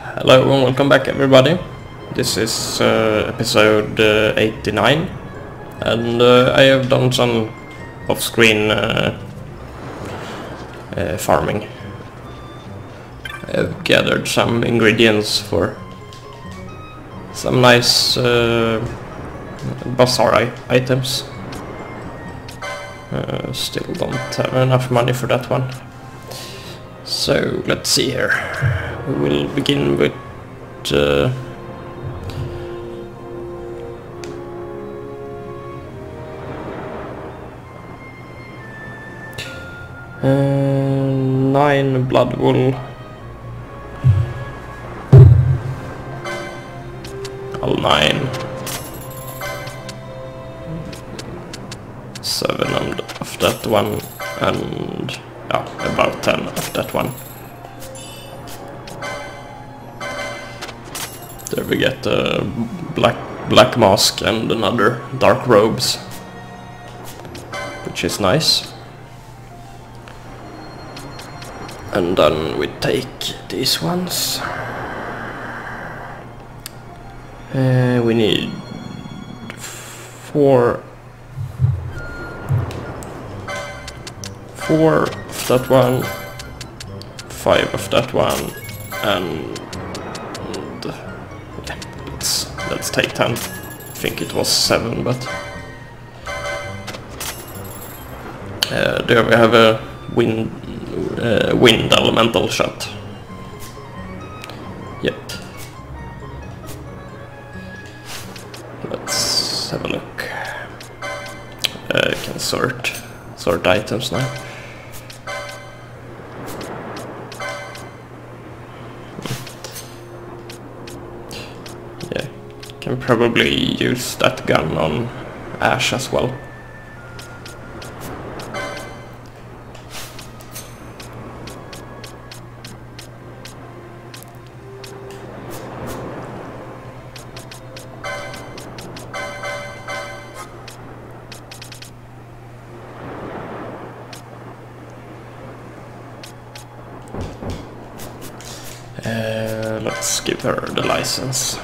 Hello and welcome back everybody. This is episode 89 and I have done some off-screen farming. I've gathered some ingredients for some nice bazaar items. Still don't have enough money for that one. So let's see here. We will begin with 9 blood wool. All 9. 7 of that one, and about 10 of that one. There we get a black mask and another dark robes, which is nice. And then we take these ones. We need 4 of that one, 5 of that one, and yeah, let's take 10. I think it was 7, but there we have a wind elemental shot. Yep. Let's have a look. I can sort items now. Yeah, can probably use that gun on Ash as well. Let's give her the license.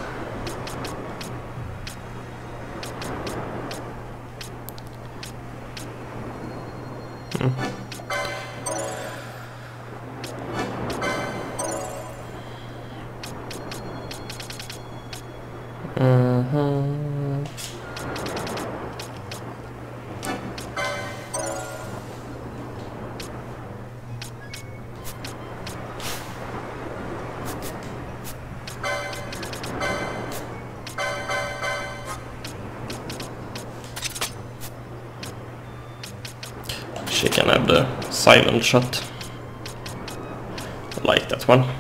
She can have the silent shot. I like that one.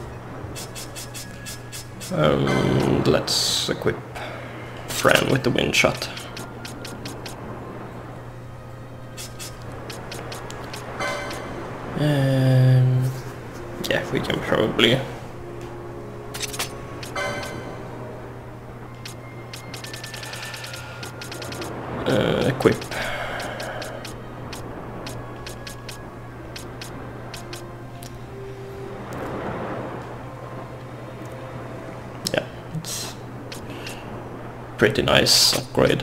Let's equip Fran with the wind shot. Yeah, we can probably equip. Pretty nice upgrade.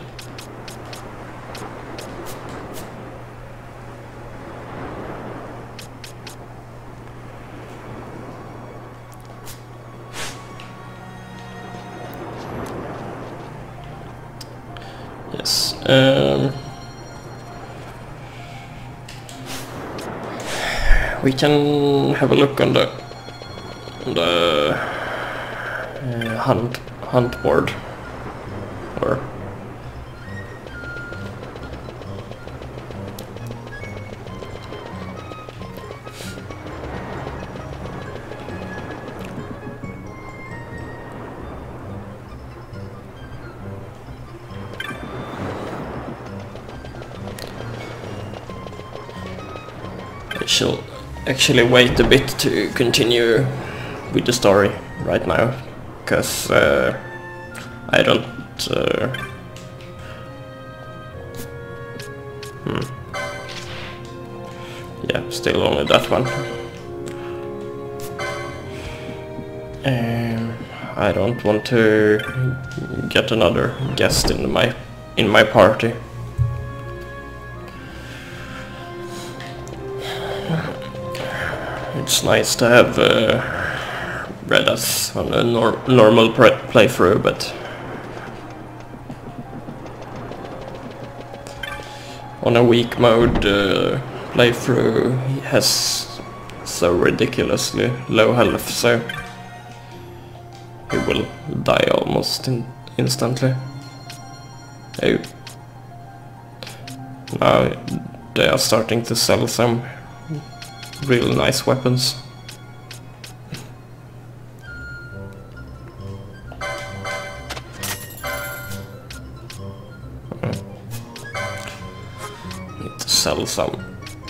Yes. We can have a look on the hunt board. Or I shall actually wait a bit to continue with the story right now, because I don't yeah, still only that one. I don't want to get another guest in my party. It's nice to have Redas on a normal playthrough, but on a weak mode playthrough he has so ridiculously low health, so he will die almost instantly. Oh. Now they are starting to sell some real nice weapons. Need to sell some.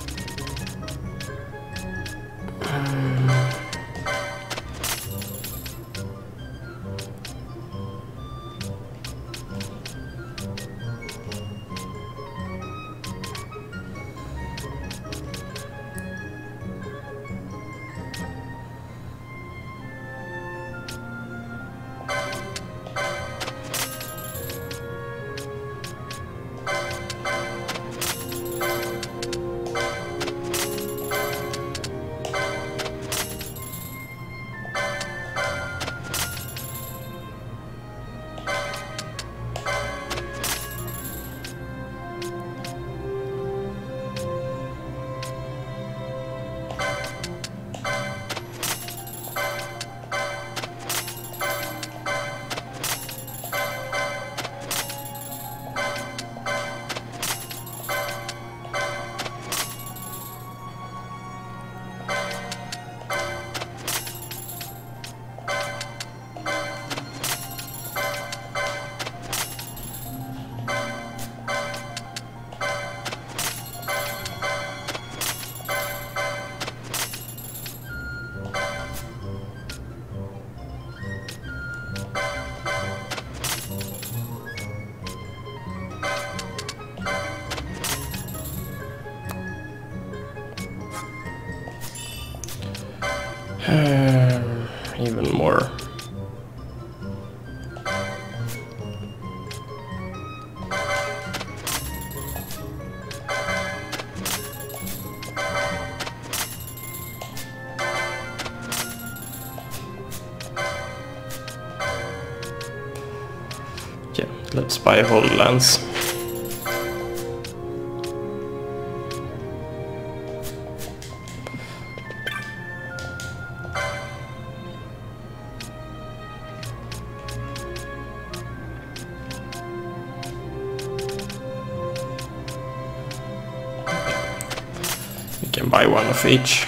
Even more. Yeah, let's buy Holy Lands. Can buy one of each.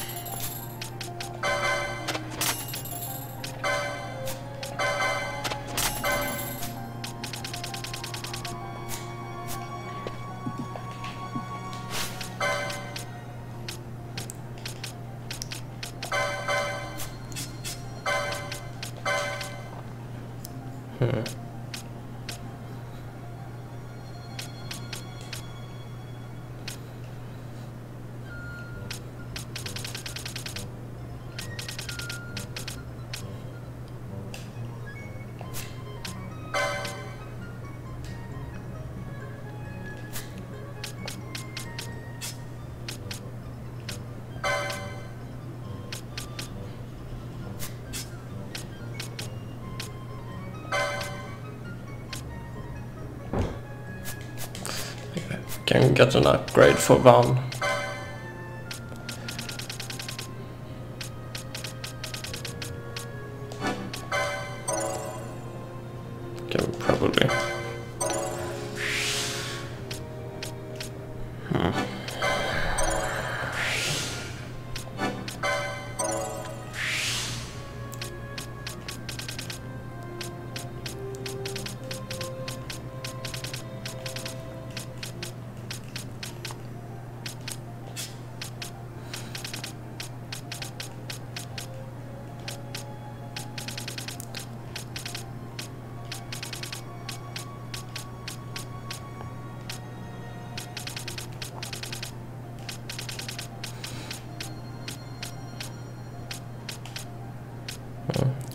Can get an upgrade for Van. Can probably.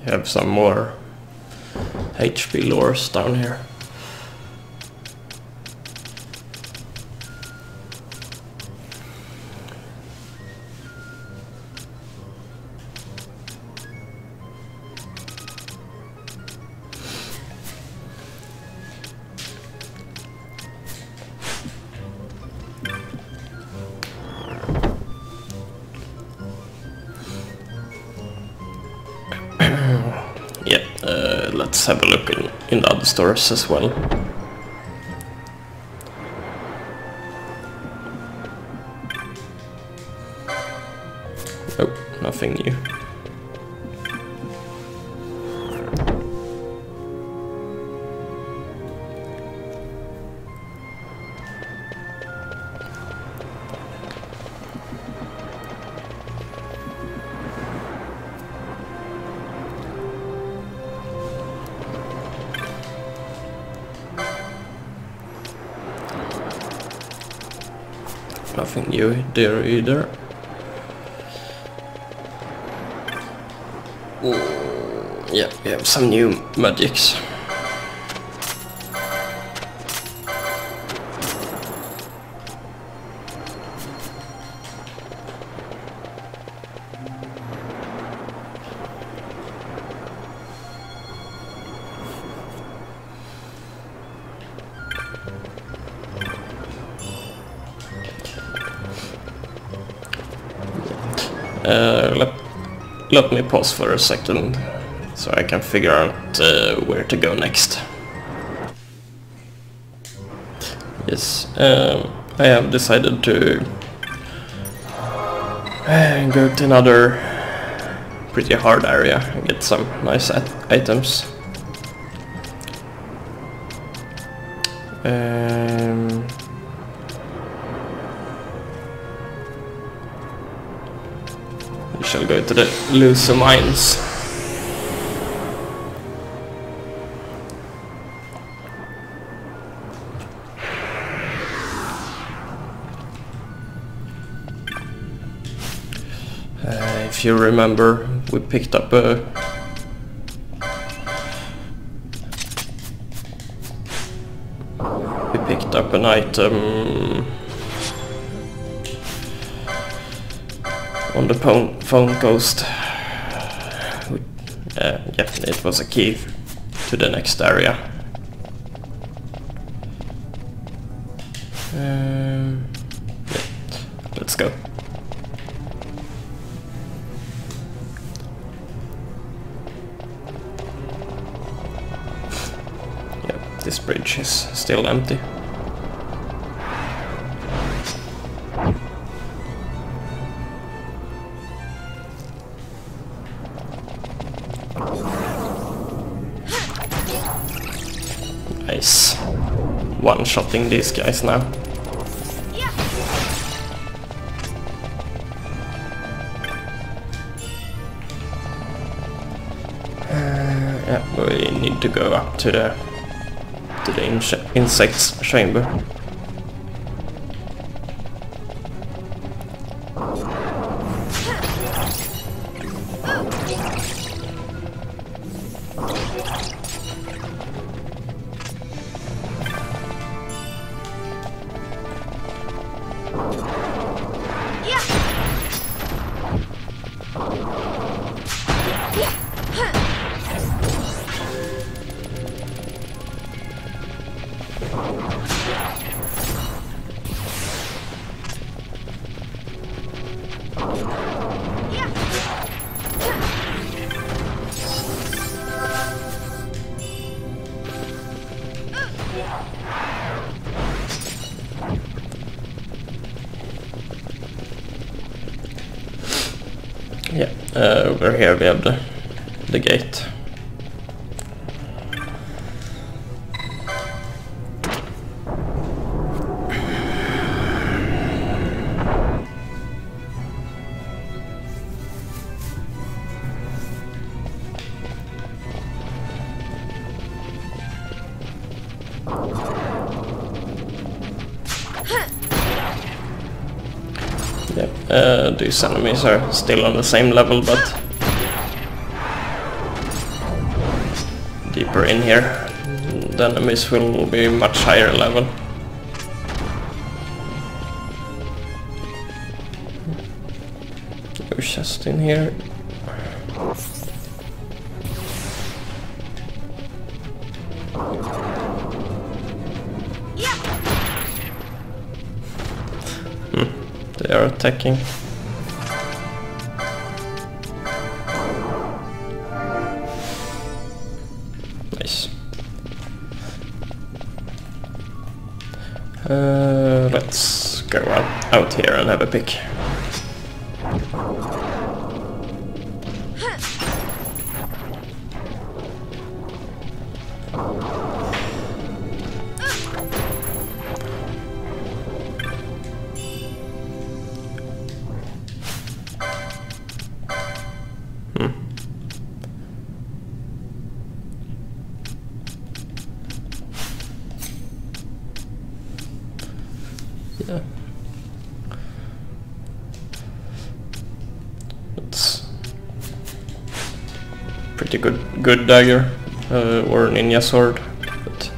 have some more HP lures down here. Yeah, let's have a look in the other stores as well. Oh, nothing new. Nothing new there either. Yeah, we have some new magics. Let me pause for a second so I can figure out where to go next. Yes, I have decided to go to another pretty hard area and get some nice items. We shall go to the Luso Mines. If you remember, we picked up an item on the phone coast. Yeah, it was a key to the next area. Yeah, let's go. Yeah, this bridge is still empty. Nice. One-shotting these guys now. Yeah, we need to go up to the insects chamber. Yeah, over here we have the gate. Yeah, these enemies are still on the same level, but deeper in here, the enemies will be much higher level. No chest in here. They are attacking. Nice. Let's go out here and have a pick. Yeah. It's pretty good dagger or ninja sword. But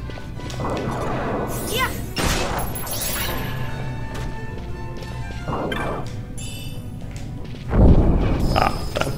damn.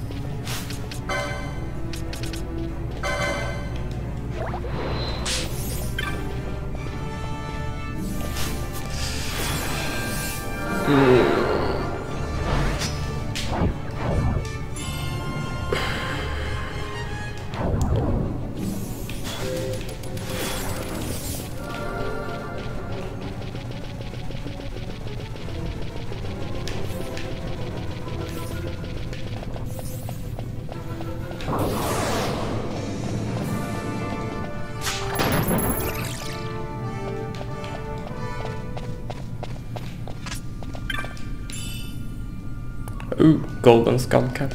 Ooh, golden skull cap.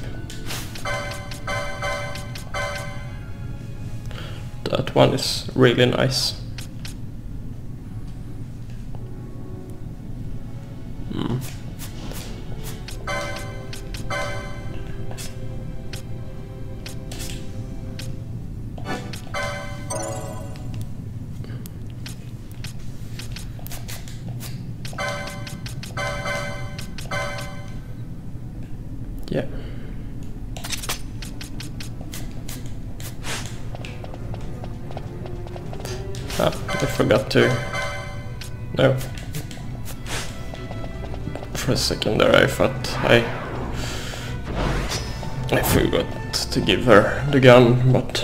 That one is really nice. Yeah. I forgot to... No. For a second there I thought I forgot to give her the gun, but...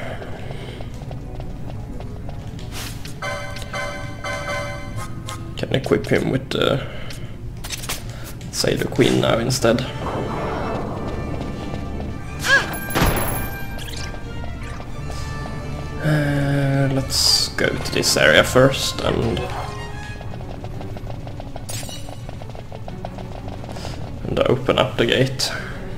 Can equip him with the... say the queen now instead. Let's go to this area first and open up the gate.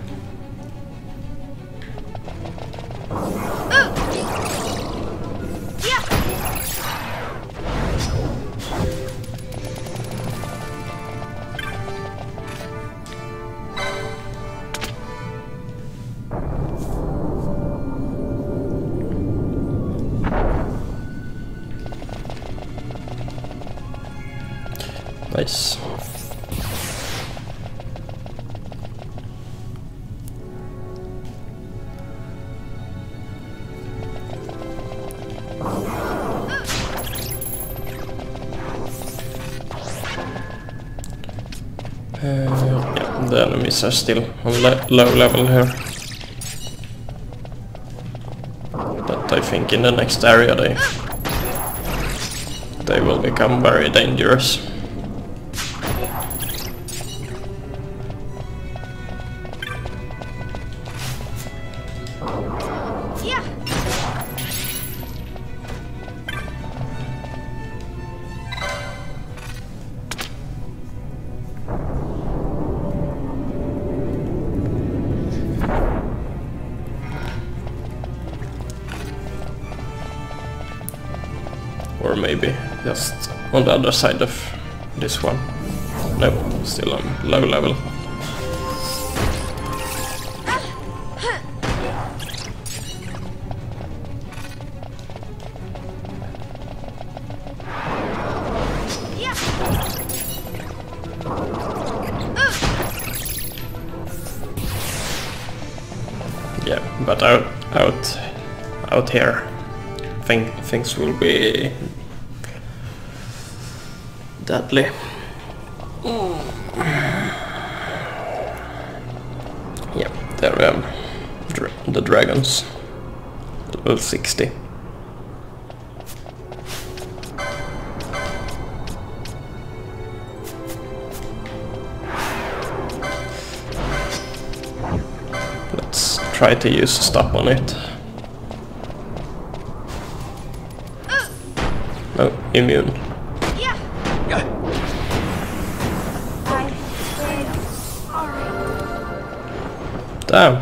Nice. Yeah, the enemies are still on low level here. But I think in the next area they will become very dangerous. Or maybe just on the other side of this one. No, still on low level. But out here, things will be deadly. Yeah, there we have the dragons, level 60. Let's try to use a stop on it. No, immune. Damn.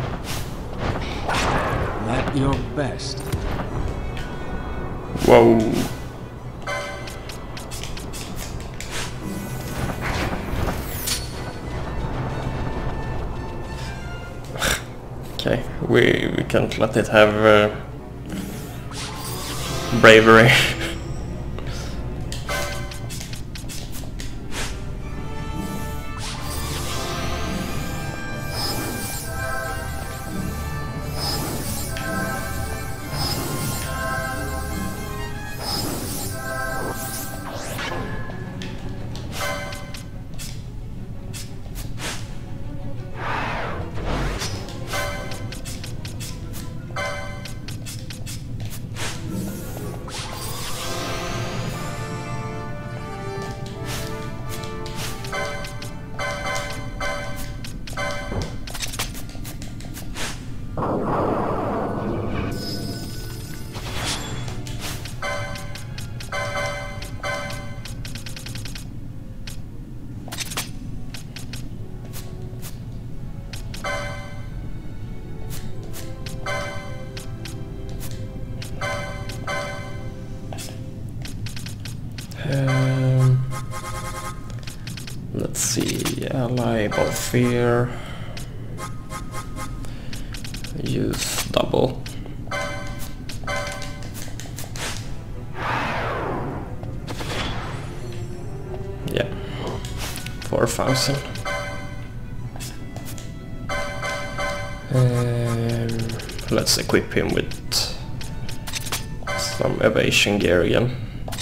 At your best. Whoa. Okay, we can't let it have bravery. Let's see, ally above fear. Use double. Yeah, 4,000. Let's equip him with some evasion gear again.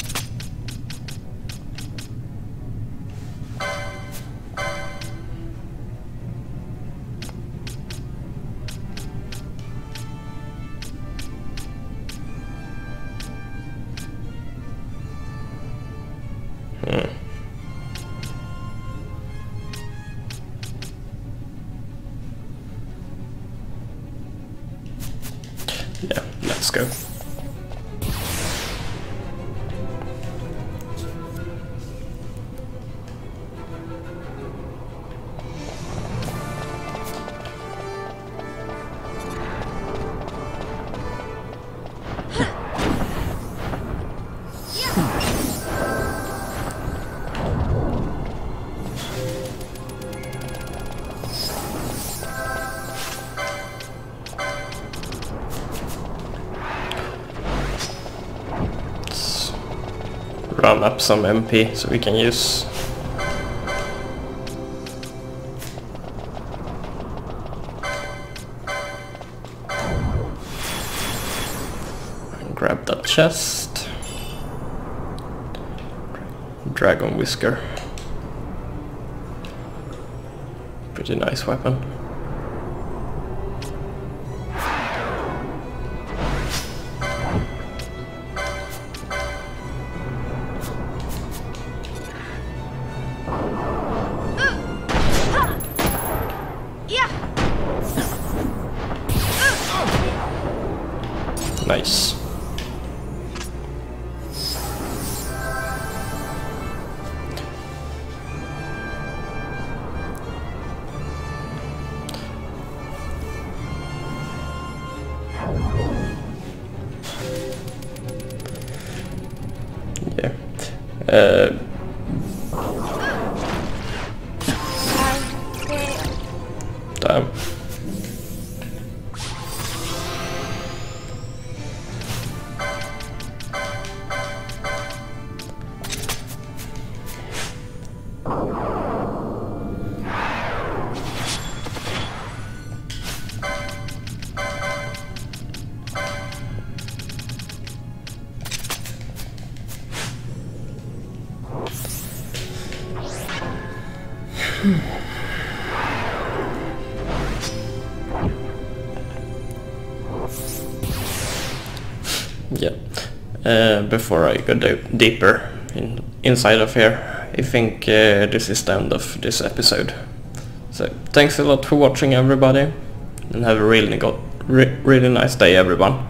Yeah, let's go. Run up some MP so we can use. And grab that chest. Dragon Whisker. Pretty nice weapon. Nice. Yeah. Damn. Yeah. Before I go deeper inside of here, I think this is the end of this episode. So thanks a lot for watching, everybody, and have a really nice day, everyone.